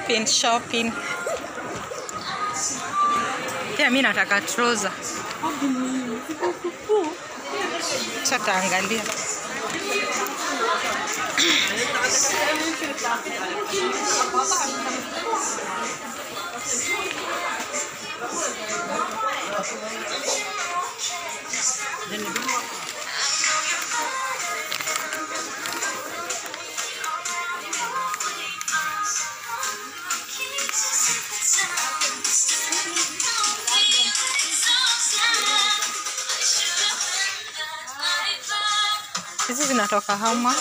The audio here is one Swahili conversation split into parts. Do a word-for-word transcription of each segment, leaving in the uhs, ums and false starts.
shopping, shopping. Yeah, mimi nataka trouser. Sasa angalia. Hizi zinatoka how much?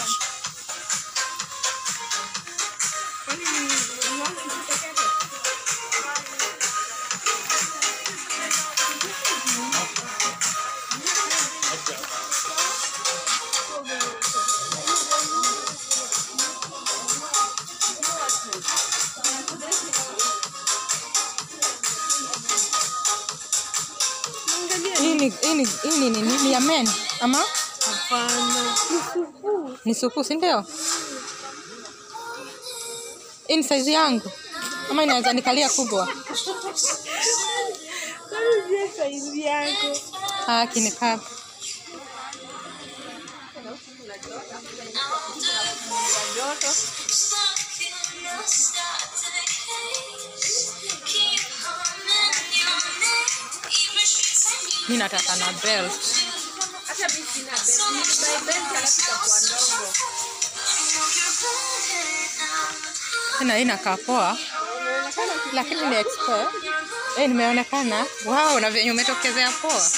Ini ini ini ni ni ya men ama? Hapana. Ni supu, si ndio? In size yangu. Ama inaweza nikalia kubwa. Kama size yako. Ah, kinikaa. Mimi nataka na belt. Hata mimi sina belt. My belt alafu kwa ndogo. Tena inakaa poa. Lakini ni expert. Eh, nimeonekana. Wow, na venye umetokezea poa.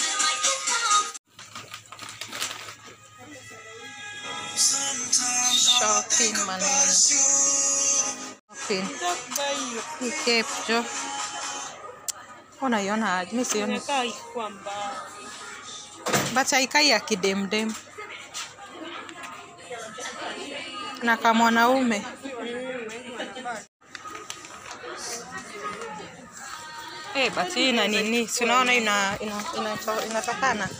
Shopping maneno. Shopping. Hii jo. Ona yona aje, mimi sioni. Inakaa ikuwa mbaya. But haikai ya kidemdem. Na kama mwanaume. Eh, but hii ina nini? Si unaona ina ina inatokana.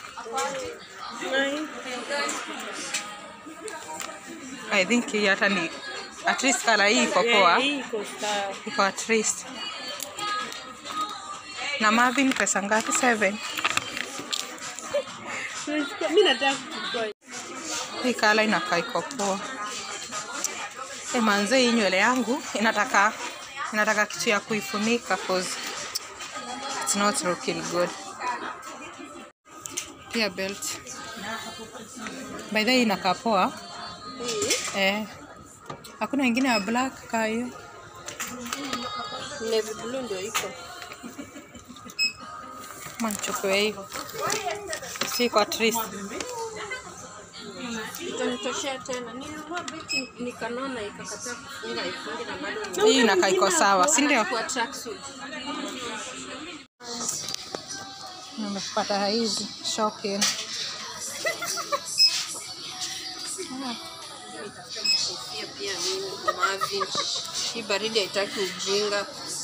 I think hii hata ni at least kala hii iko poa. Iko sawa. Iko at least. Na Marvin pesa ngapi? seven. Mimi nataka kuchukua. Hii kala inakaa iko poa. Eh, manze hii nywele yangu inataka inataka kitu ya kuifunika cause it's not looking good. Pia belt. By the way inakaa poa. Eh. Hakuna nyingine ya black kaa hiyo. Navy blue ndio iko. Manchukue hiyo. Si kwa at least. Itanitoshea tena. Nilinunua beti nikanona ikakataa kufunga ifunge na bado. Hii inakaa iko sawa, si ndio? Kwa tracksuit. Nimepata hizi shopping. Pia pia mimi Marvin. Hii baridi haitaki ujinga.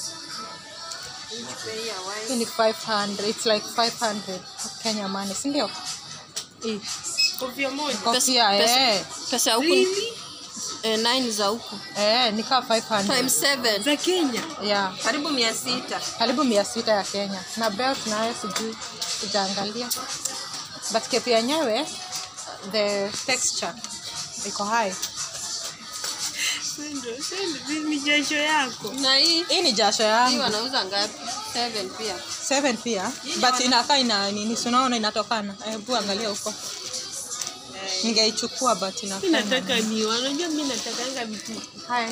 Hii ni five hundred. It's like five hundred Kenya money, si ndio? Hii. Kofia moja. Kofia eh. Pesa huku eh nine za huku. Eh, ni kama five hundred. Times seven za Kenya. Yeah. Karibu mia sita. Karibu mia sita ya Kenya. Na belt nayo sijui sijaangalia. But kepi yenyewe the texture iko high. Sendo, sendo ni jasho yako. Na hii hii ni jasho yangu. Hii wanauza ngapi? seven pia. seven pia. But inakaa ina nini? Unaona inatokana. Hebu angalia huko. Ningeichukua but inakaa. Mimi nataka ni, unajua mimi natakanga vitu. Hai.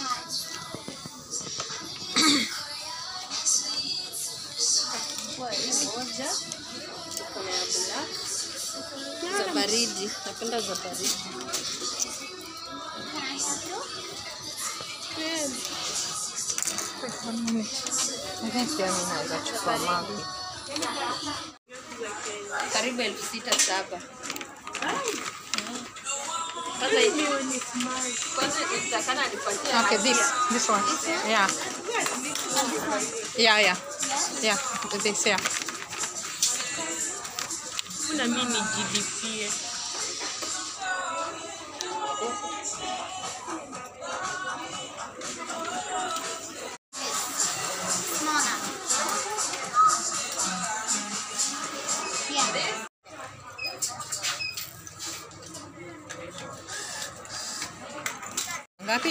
Kwa hii moja. Kuna ya black. Za baridi. Napenda za baridi. Karibu elfu sita saba. Okay, this this one. Yeah. Yeah, yeah. Yeah, this yeah. Kuna mimi jilipie.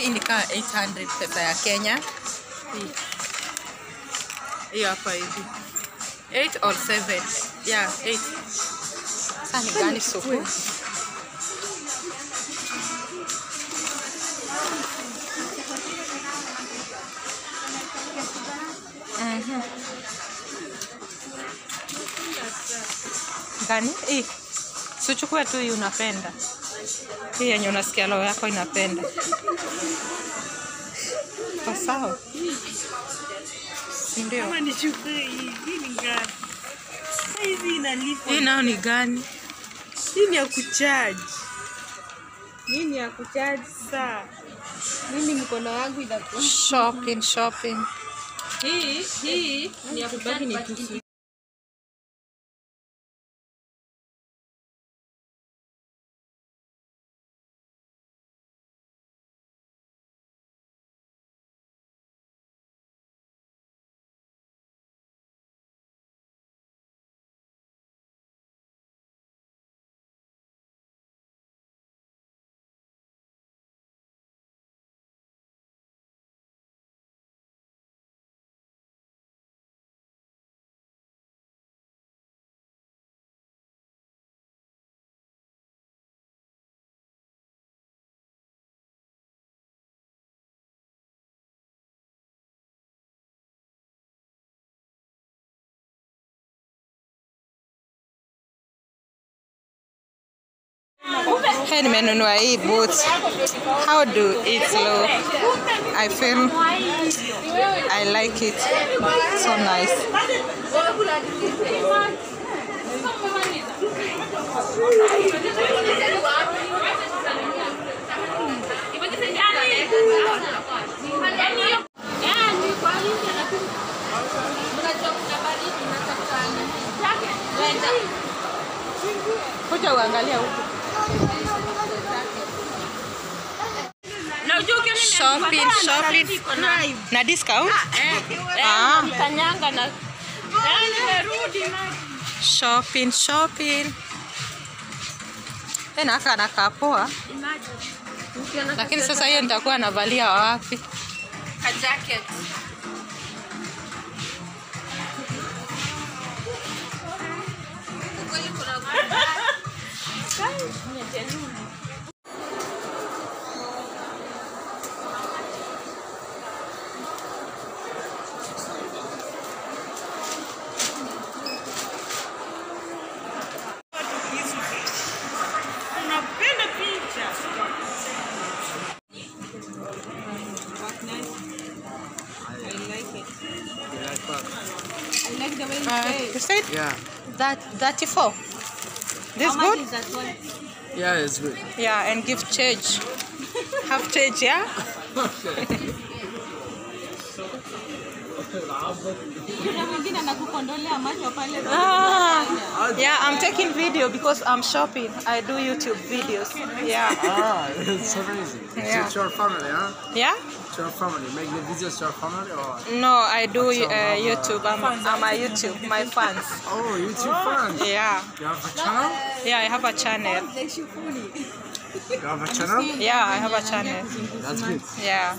Hii ni kama eight hundred pesa ya Kenya. Hii. Hii hapa hivi. eight or seven. Yeah, eight. Sasa ni gani soko? Mhm. Gani? Hii. Sichukue tu hii unapenda. Hii yenye unasikia roho yako inapenda. Kwa sawa. Ndio. Kama nichukue hii, hii ni gani? Hizi inalipa. Hii nao ni gani? Hii ni ya kucharge. Hii ni ya kucharge saa. Mimi mkono wangu inakuwa. Shopping, shopping. Hii, hii ni ya kubaki ni tusi. Hey, nimenunua hii boots. How do it look? I feel I like it. So nice. Kuja uangalia huku. Shopping, shopping. Na discount? Ah. Kanyanga na Shopping, shopping. Tena aka anakaa poa. Lakini sasa hiyo nitakuwa navalia wapi? a jacket. Uh, you said? Yeah. That thirty-four. This How good? much is that one? Yeah, it's good. Yeah, and give change. Have change, yeah? Ah, yeah, I'm taking video because I'm shopping. I do YouTube videos. Yeah. Ah, it's amazing. Yeah. It's your family, huh? Yeah? It's your family. Make the videos to your family or? No, I do uh, YouTube. I'm, I'm a YouTube. My fans. Oh, YouTube fans. Yeah. You have a channel? Yeah, I have a channel. You have a channel? Yeah, I have a channel. That's good. Yeah.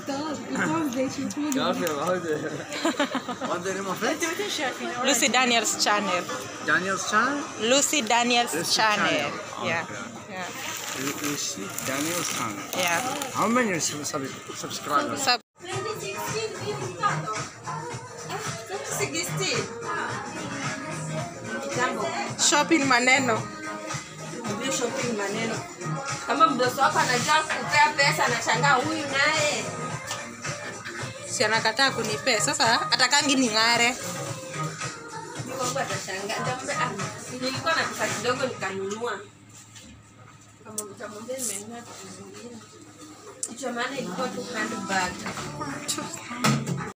What's the name of it? Lucy Daniels channel. Daniel's channel? Lucy Daniels Lucy channel. channel. Yeah. Okay. Yeah. Lu- Lucy Daniel's channel. Yeah. How many sub- sub- subscribers? Sub shopping maneno. Ndio shopping maneno. Kama mdosi wako anajua kukupea pesa anashangaa huyu naye. Si anakataa kunipea. Sasa atakangi ning'are. Ndio Mungu atashangaa. Nitamwambia ah, nilikuwa na pesa kidogo nikanunua. Kama mtamwambia nimenunua kitu kingine. Hicho maana ilikuwa tu handbag.